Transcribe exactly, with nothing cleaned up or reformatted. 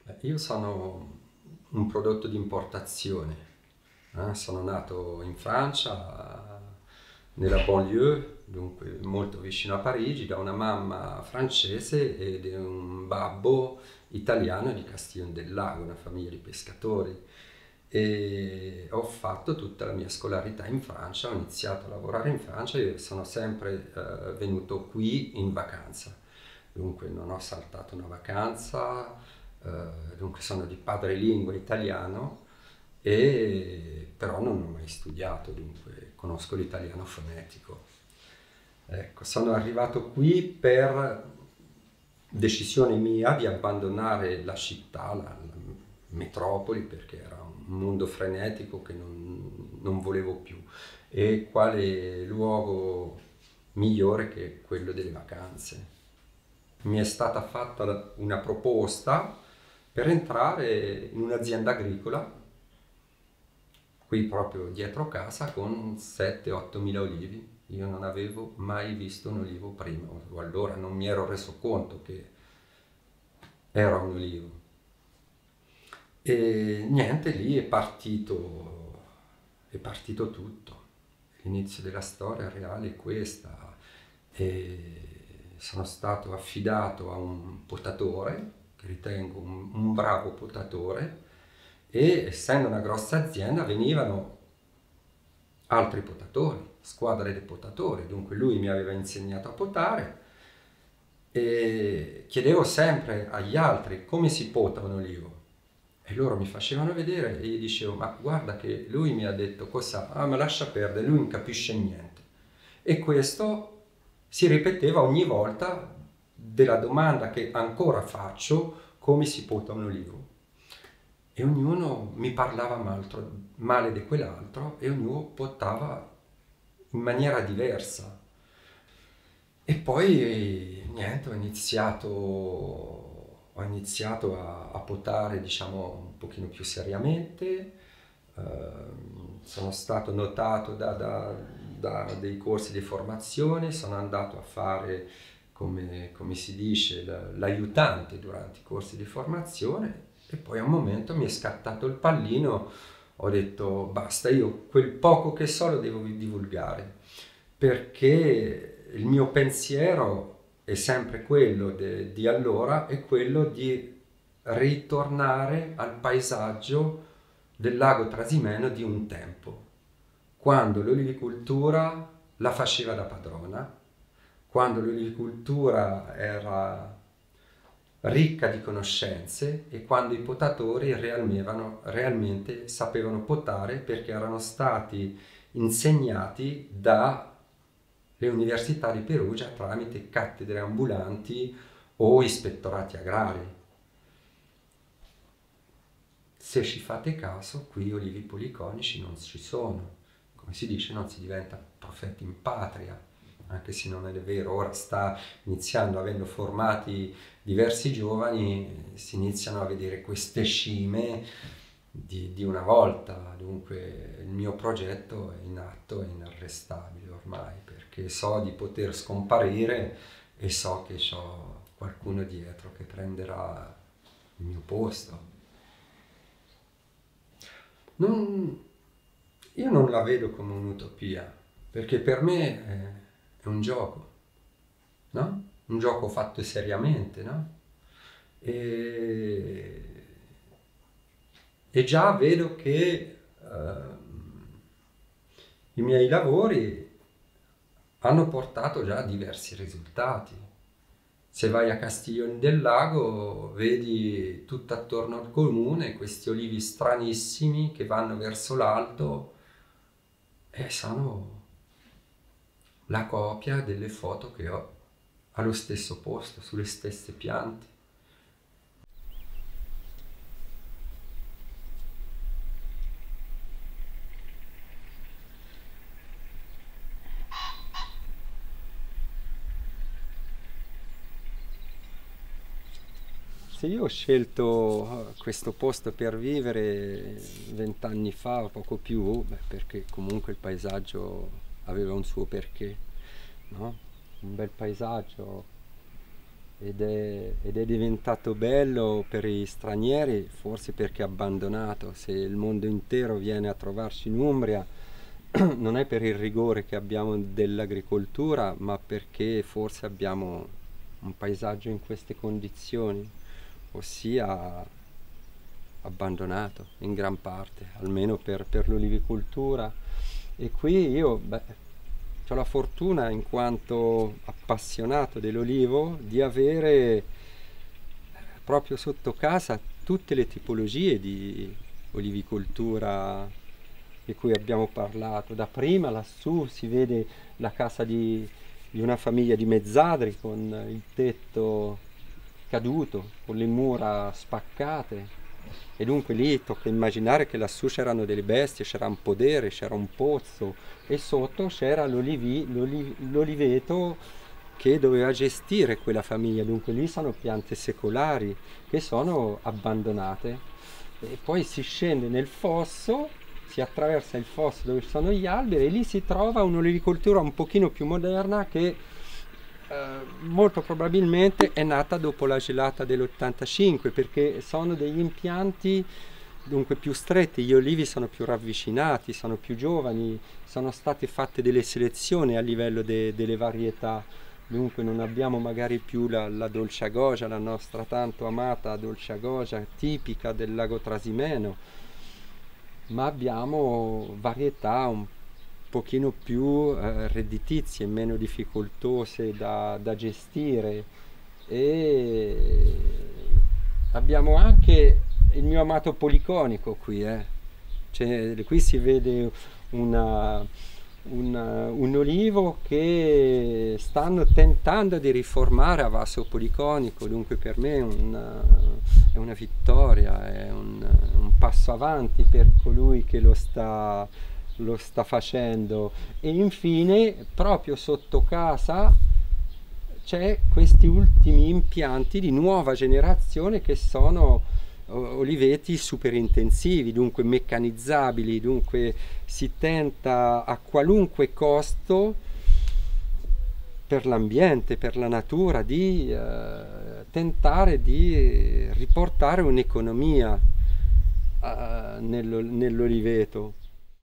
Beh, io sono un prodotto di importazione. eh. Sono nato in Francia, nella banlieue, dunque molto vicino a Parigi, da una mamma francese e da un babbo italiano di Castiglione del Lago, una famiglia di pescatori. E ho fatto tutta la mia scolarità in Francia, ho iniziato a lavorare in Francia e sono sempre eh, venuto qui in vacanza. Dunque non ho saltato una vacanza, eh, dunque sono di padrelingua italiano, e però non ho mai studiato, dunque conosco l'italiano fonetico. Ecco, sono arrivato qui per decisione mia di abbandonare la città, la, la metropoli, perché era un mondo frenetico che non, non volevo più. E quale luogo migliore che quello delle vacanze? Mi è stata fatta una proposta per entrare in un'azienda agricola qui proprio dietro casa con sette otto mila olivi. Io non avevo mai visto un olivo prima, o allora non mi ero reso conto che era un olivo. E niente, lì è partito, è partito tutto. L'inizio della storia reale è questa. E sono stato affidato a un potatore, che ritengo un, un bravo potatore, e essendo una grossa azienda venivano altri potatori, squadre di potatori, dunque lui mi aveva insegnato a potare e chiedevo sempre agli altri come si pota un olivo e loro mi facevano vedere e gli dicevo ma guarda che lui mi ha detto cosa, ah ma lascia perdere, lui non capisce niente. E questo si ripeteva ogni volta della domanda che ancora faccio, come si pota un olivo. E ognuno mi parlava maltro- male di quell'altro e ognuno potava in maniera diversa. E poi niente, ho iniziato, ho iniziato a, a potare, diciamo, un pochino più seriamente. Ehm, sono stato notato da, da- da dei corsi di formazione, sono andato a fare, come, come si dice, la- l'aiutante durante i corsi di formazione e poi a un momento mi è scattato il pallino, ho detto basta, io quel poco che so lo devo divulgare perché il mio pensiero è sempre quello de- di allora, è quello di ritornare al paesaggio del lago Trasimeno di un tempo, quando l'olivicoltura la faceva da padrona, quando l'olivicoltura era ricca di conoscenze e quando i potatori realmevano- realmente sapevano potare perché erano stati insegnati dalle università di Perugia tramite cattedre ambulanti o ispettorati agrari. Se ci fate caso, qui olivi policonici non ci sono. Come si dice, non si diventa profeti in patria, anche se non è vero. Ora sta iniziando, avendo formati diversi giovani, si iniziano a vedere queste scime di, di una volta. Dunque il mio progetto è in atto, è inarrestabile ormai, perché so di poter scomparire e so che ho qualcuno dietro che prenderà il mio posto. Non, io non la vedo come un'utopia, perché per me è, è un gioco, no? Un gioco fatto seriamente, no? E, e già vedo che ehm, i miei lavori hanno portato già diversi risultati. Se vai a Castiglione del Lago vedi tutto attorno al comune questi olivi stranissimi che vanno verso l'alto e sono la copia delle foto che ho allo stesso posto, sulle stesse piante. Se io ho scelto eh, questo posto per vivere vent'anni fa o poco più, beh, perché comunque il paesaggio aveva un suo perché, no? Un bel paesaggio, ed è, ed è diventato bello per i stranieri, forse perché è abbandonato. Se il mondo intero viene a trovarci in Umbria, non è per il rigore che abbiamo dell'agricoltura, ma perché forse abbiamo un paesaggio in queste condizioni, ossia abbandonato in gran parte, almeno per, per l'olivicoltura. E qui io, beh, ho la fortuna, in quanto appassionato dell'olivo, di avere proprio sotto casa tutte le tipologie di olivicoltura di cui abbiamo parlato. Da prima lassù si vede la casa di, di una famiglia di mezzadri con il tetto caduto, con le mura spaccate. E dunque lì tocca immaginare che lassù c'erano delle bestie, c'era un podere, c'era un pozzo e sotto c'era l'olivi- l'oli- l'oliveto che doveva gestire quella famiglia. Dunque lì sono piante secolari che sono abbandonate. E poi si scende nel fosso, si attraversa il fosso dove ci sono gli alberi e lì si trova un'olivicoltura un pochino più moderna che eh, molto probabilmente è nata dopo la gelata dell'ottantacinque, perché sono degli impianti dunque più stretti, gli olivi sono più ravvicinati, sono più giovani, sono state fatte delle selezioni a livello de- delle varietà. Dunque non abbiamo magari più la, la dolce agogia, la nostra tanto amata dolce agogia tipica del lago Trasimeno, ma abbiamo varietà un pochino più eh, redditizie, meno difficoltose da, da gestire, e abbiamo anche il mio amato policonico qui, eh. Cioè, qui si vede una, una- un olivo che stanno tentando di riformare a vaso policonico, dunque per me è una, è una vittoria, è un, un passo avanti per colui che lo sta, lo sta facendo. E infine, proprio sotto casa, c'è questi ultimi impianti di nuova generazione che sono o- oliveti super intensivi, dunque meccanizzabili, dunque si tenta a qualunque costo per l'ambiente, per la natura, di eh, tentare di riportare un'economia eh, nello- nell'oliveto.